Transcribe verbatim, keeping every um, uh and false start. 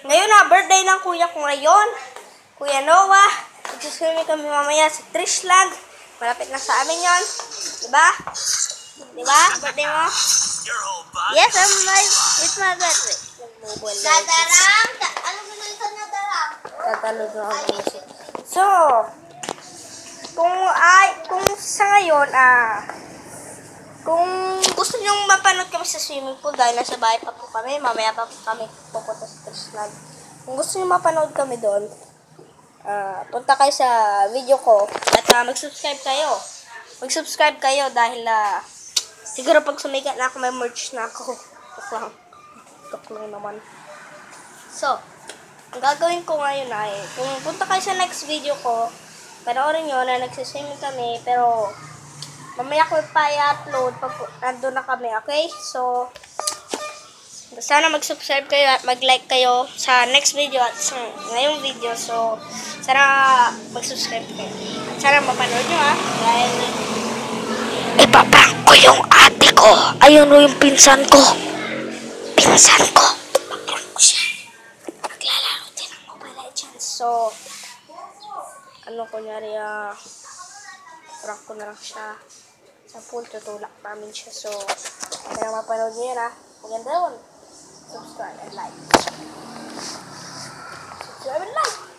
Ngayon na, birthday ng kuya ko ngayon. Kuya Noah. Mag-swimming kami mamaya sa TrishLand. Malapit na sa amin yon. Diba? Diba? Birthday mo? Yes, I'm my, it's my birthday. Nadarang? Ano binulitan na darang? Tatalog na ako music. So, kung ay, kung sa ngayon, ah, kung gusto nyo mapanood kami sa swimming pool dahil nasa bahay pa po kami, mamaya pa po kami pupunta sa TrishLand. Kung gusto nyo mapanood kami doon, uh, punta kayo sa video ko at uh, mag-subscribe kayo. Mag-subscribe kayo dahil uh, siguro pag sumikat na ako, may merch na ako. Tok lang. Tok lang naman. So, ang gagawin ko ngayon ay, kung punta kayo sa next video ko, panoorin nyo na nagsiswimming kami, pero mamaya ko pa i-upload pag nandun na kami, okay? So, sana mag-subscribe kayo at mag-like kayo sa next video at sa ngayong video. So, sana mag-subscribe kayo. At sana mapanood nyo, ha? Dahil ipaprank ko yung ate ko. Ayun o yung pinsan ko. Pinsan ko. Ipaprank ko siya. Maglalaro din ng Mobile Legends. So, ano kunyari, ah, prank ko na lang siya. Sa pool, tutulak namin siya. So, kaya mapanood nyo yan, ha? Maganda yun. Subscribe and like. Subscribe and like.